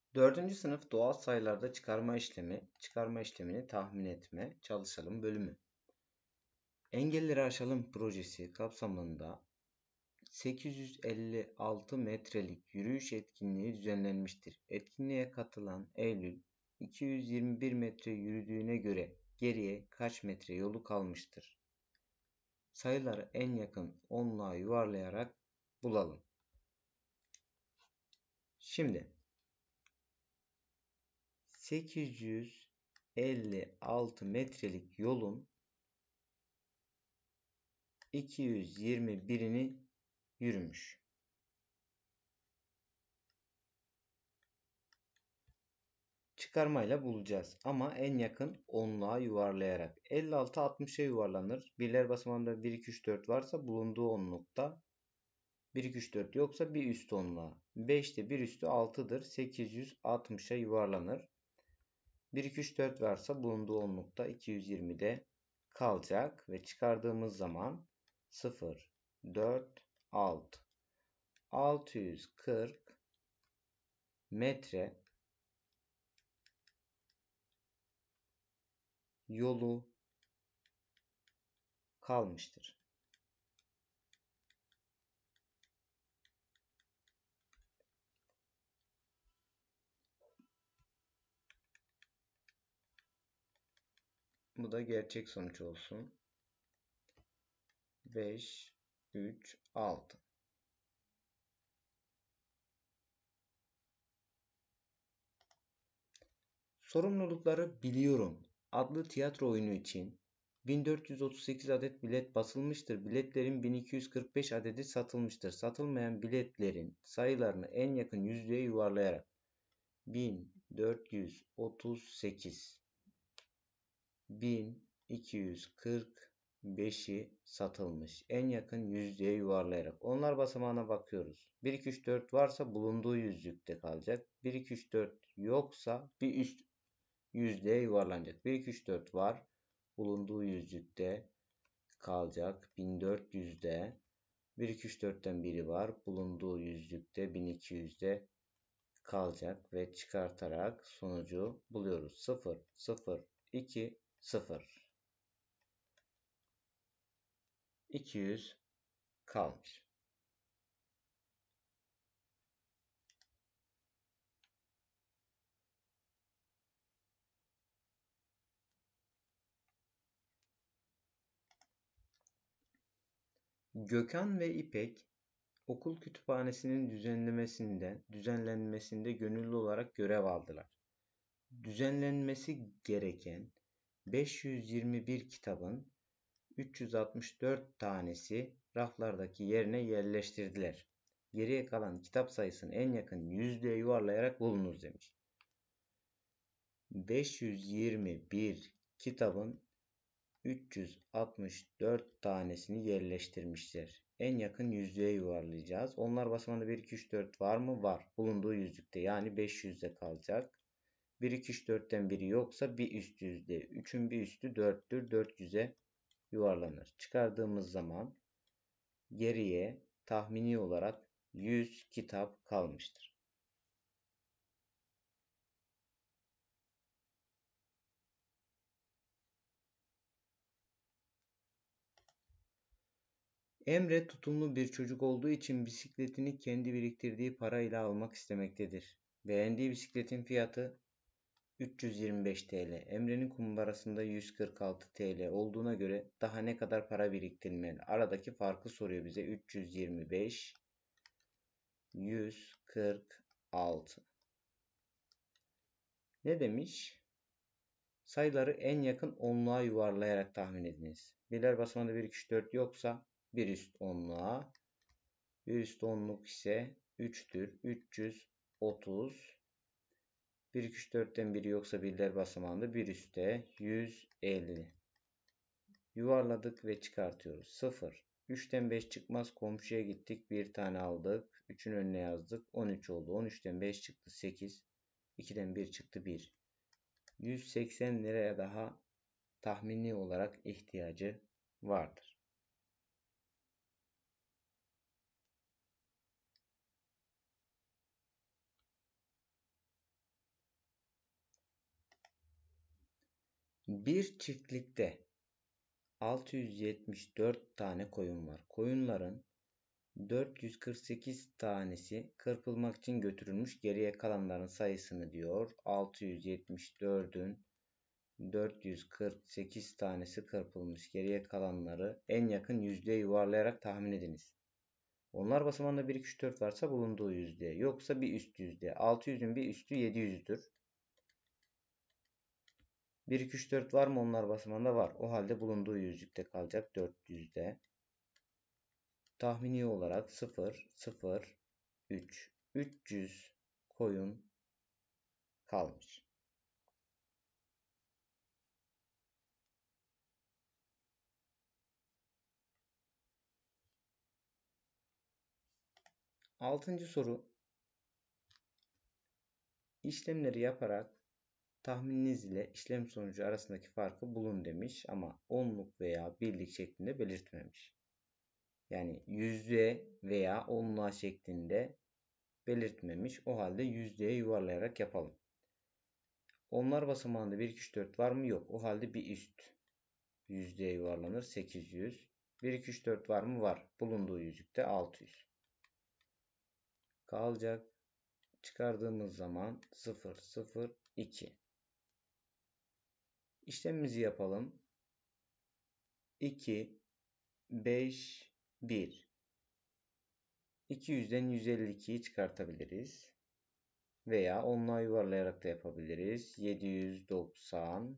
Dördüncü sınıf doğal sayılarda çıkarma işlemini tahmin etme çalışalım bölümü. Engelleri aşalım projesi kapsamında 856 metrelik yürüyüş etkinliği düzenlenmiştir. Etkinliğe katılan Eylül 221 metre yürüdüğüne göre geriye kaç metre yolu kalmıştır? Sayıları en yakın onluğa yuvarlayarak bulalım. Şimdi 856 metrelik yolun 221'ini yürümüş. Çıkarmayla bulacağız ama en yakın onluğa yuvarlayarak. 56 60'a yuvarlanır. Birler basamağında 1 2 3 4 varsa bulunduğu onlukta 1 2 3 4 yoksa bir üst onluğa. 5'te bir üstü 6'dır. 860'a yuvarlanır. 1 2 3 4 varsa bulunduğu onlukta 220'de kalacak ve çıkardığımız zaman 0 4 6 640 metre yolu kalmıştır. Bu da gerçek sonuç olsun. 5 3 6. Sorumlulukları biliyorum adlı tiyatro oyunu için 1438 adet bilet basılmıştır. Biletlerin 1245 adedi satılmıştır. Satılmayan biletlerin sayılarını en yakın yüzlüğe yuvarlayarak 1438 1245'i satılmış. En yakın yüzlüğe yuvarlayarak. Onlar basamağına bakıyoruz. 1 2 3 4 varsa bulunduğu yüzlükte kalacak. 1 2 3 4 yoksa bir üst yüzlüğe yuvarlanacak. 1 2 3 4 var. Bulunduğu yüzlükte kalacak. 1400'de 1 2 3 4'ten biri var. Bulunduğu yüzlükte 1200'de kalacak ve çıkartarak sonucu buluyoruz. 0 0 2 0 200 kalmış. Gökhan ve İpek okul kütüphanesinin düzenlenmesinde gönüllü olarak görev aldılar. Düzenlenmesi gereken 521 kitabın 364 tanesi raflardaki yerine yerleştirdiler. Geriye kalan kitap sayısını en yakın yüzlüğe yuvarlayarak bulunuz demiş. 521 kitabın 364 tanesini yerleştirmişler. En yakın yüzlüğe yuvarlayacağız. Onlar basamağında 1 2 3 4 var mı? Var. Bulunduğu yüzlükte yani 500'de kalacak. 1 2 3 4'ten biri yoksa bir üst yüzde. 3'ün bir üstü 4'tür. 400'e yuvarlanır. Çıkardığımız zaman geriye tahmini olarak 100 kitap kalmıştır. Emre tutumlu bir çocuk olduğu için bisikletini kendi biriktirdiği parayla almak istemektedir. Beğendiği bisikletin fiyatı 325 TL. Emre'nin kumbarasında 146 TL olduğuna göre daha ne kadar para biriktirmeli? Aradaki farkı soruyor bize. 325, 146. Ne demiş? Sayıları en yakın onluğa yuvarlayarak tahmin ediniz. Birler basamağında 1, 2, 3, 4 yoksa bir üst onluğa. Bir üst onluk ise 3'tür. 330. 1, 2, 3, 4'ten biri yoksa birler basamağında bir üstte 150. Yuvarladık ve çıkartıyoruz. 0. 3'ten 5 çıkmaz. Komşuya gittik. Bir tane aldık. 3'ün önüne yazdık. 13 oldu. 13'ten 5 çıktı. 8. 2'den 1 çıktı. 1. 180 liraya daha tahmini olarak ihtiyacı vardır. Bir çiftlikte 674 tane koyun var. Koyunların 448 tanesi kırpılmak için götürülmüş. Geriye kalanların sayısını diyor. 674'ün 448 tanesi kırpılmış. Geriye kalanları en yakın yüzdeye yuvarlayarak tahmin ediniz. Onlar basamağında 1, 2, 3, 4 varsa bulunduğu yüzde. Yoksa bir üst yüzde. 600'ün bir üstü 700'dür. 1, 2, 3, 4 var mı? Onlar basamağında var. O halde bulunduğu yüzlükte kalacak 400'de. Tahmini olarak 0, 0, 3, 300 koyun kalmış. Altıncı soru. İşlemleri yaparak tahmininiz ile işlem sonucu arasındaki farkı bulun demiş ama onluk veya birlik şeklinde belirtmemiş. Yani yüzde veya onluğa şeklinde belirtmemiş. O halde yüzdeye yuvarlayarak yapalım. Onlar basamağında 1, 2, 3, 4 var mı? Yok. O halde bir üst yüzdeye yuvarlanır. 800. 1, 2, 3, 4 var mı? Var. Bulunduğu yüzükte 600. Kalacak. Çıkardığımız zaman 0, 0, 2. İşlemimizi yapalım. 2, 5, 1. 200'den 152'yi çıkartabiliriz. Veya onluğa yuvarlayarak da yapabiliriz. 790,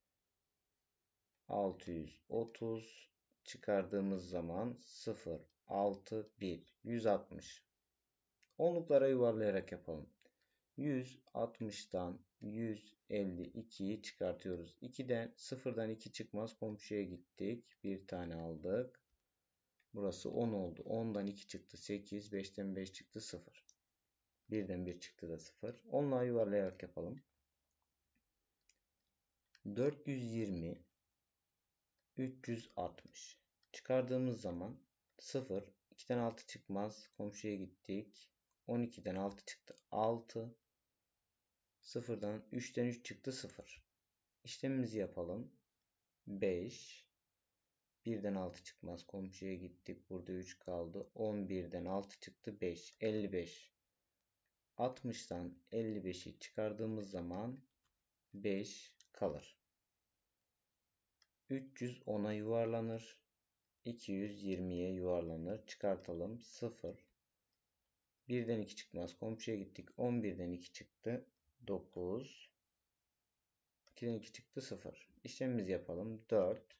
630 çıkardığımız zaman 0, 6, 1. 160. Onluklara yuvarlayarak yapalım. 160'dan 152'yi çıkartıyoruz. 2'den 0'dan 2 çıkmaz. Komşuya gittik. Bir tane aldık. Burası 10 oldu. 10'dan 2 çıktı 8. 5'ten 5 çıktı 0. 1'den 1 çıktı da 0. Onunla yuvarlayarak yapalım. 420 360 çıkardığımız zaman 0. 2'den 6 çıkmaz. Komşuya gittik. 12'den 6 çıktı 6. 0'dan 3'ten 3 çıktı 0. İşlemimizi yapalım. 5. 1'den 6 çıkmaz. Komşuya gittik. Burada 3 kaldı. 11'den 6 çıktı 5. 55. 60'tan 55'i çıkardığımız zaman 5 kalır. 310'a yuvarlanır. 220'ye yuvarlanır. Çıkartalım. 0. 1'den 2 çıkmaz. Komşuya gittik. 11'den 2 çıktı. 9. 2'den 2 çıktı. 0. İşlemimizi yapalım. 4.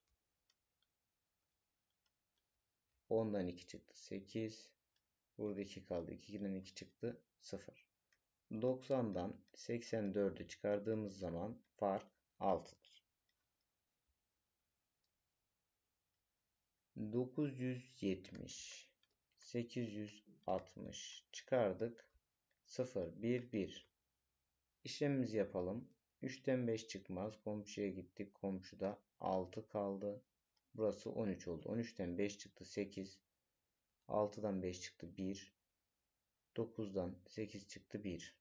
10'dan 2 çıktı. 8. Burada 2 kaldı. 2'den 2 çıktı. 0. 90'dan 84'ü çıkardığımız zaman fark 6'dır. 970 860 çıkardık. 0 1 1. İşlemimizi yapalım. 3'ten 5 çıkmaz. Komşuya gittik. Komşuda 6 kaldı. Burası 13 oldu. 13'ten 5 çıktı 8. 6'dan 5 çıktı 1. 9'dan 8 çıktı 1.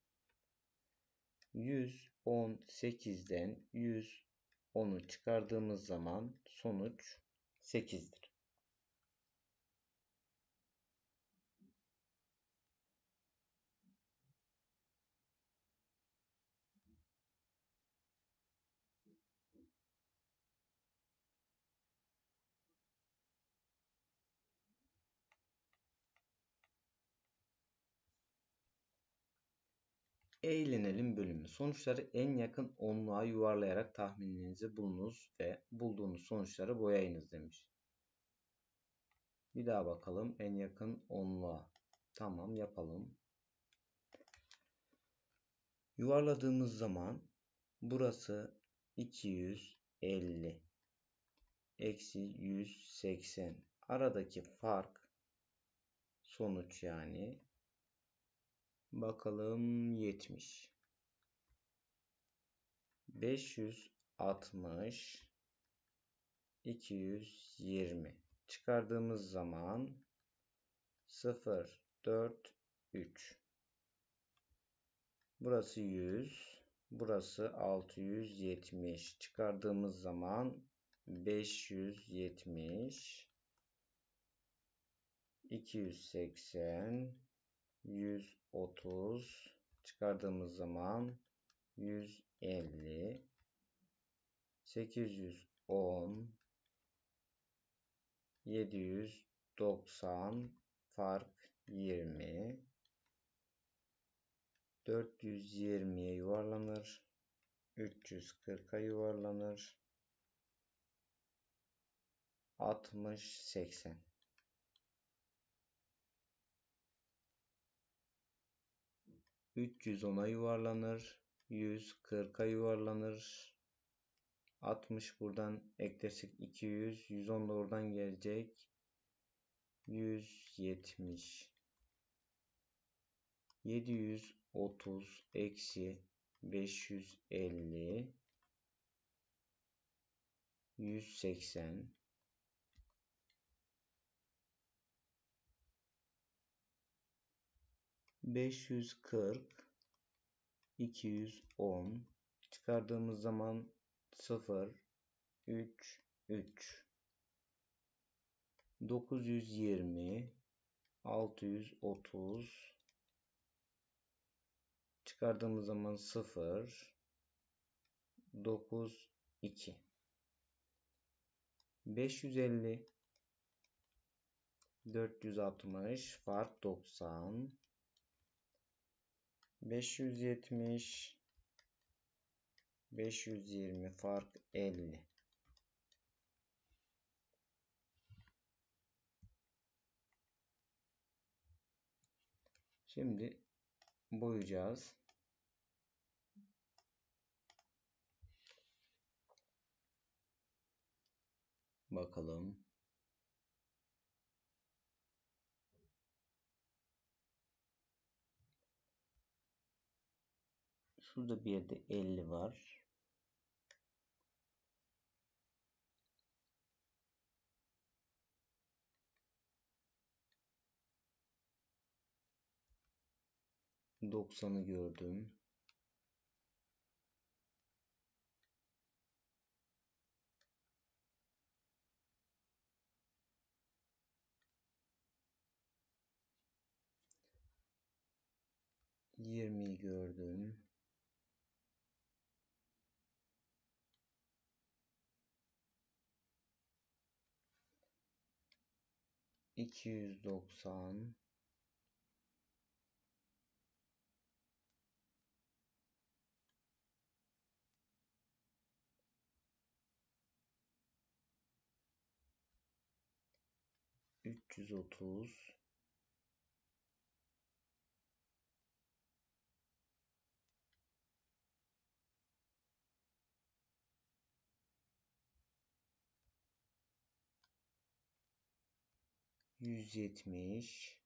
118'den 110'u çıkardığımız zaman sonuç 8'dir. Eğlenelim bölümü. Sonuçları en yakın onluğa yuvarlayarak tahmininizi bulunuz ve bulduğunuz sonuçları boyayınız demiş. Bir daha bakalım. En yakın onluğa. Tamam, yapalım. Yuvarladığımız zaman burası 250 eksi 180. Aradaki fark sonuç yani. Bakalım 70. 560 220 çıkardığımız zaman 0 4 3. Burası 100. Burası 670. Çıkardığımız zaman 570, 280, 130. Çıkardığımız zaman 150, 810, 790, fark 20. 420'ye yuvarlanır. 340'a yuvarlanır. 60, 80. 310'a yuvarlanır. 140'a yuvarlanır. 60 buradan eklersek 200. 110 da oradan gelecek. 170. 730 eksi 550. 180. 540. 210. Çıkardığımız zaman 0, 3, 3. 920, 630. Çıkardığımız zaman 0, 9, 2. 550, 460, fark 90. 570, 520, fark 50. Şimdi boyayacağız. Bakalım. Şurada bir yerde 50 var. Doksanı gördüm. Yirmiyi gördüm. 290, 330, 170,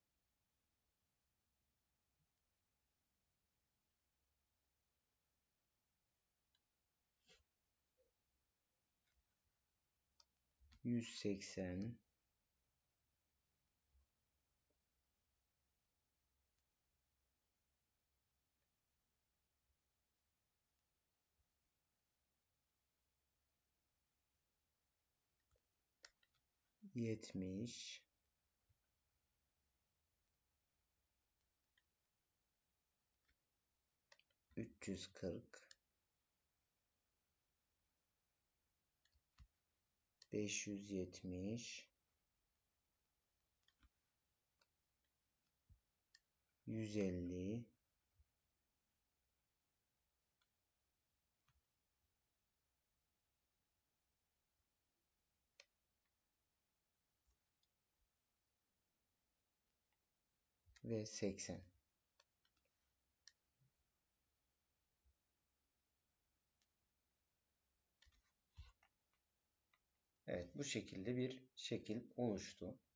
180, 70, 340, 570, 150, 80. Evet, bu şekilde bir şekil oluştu.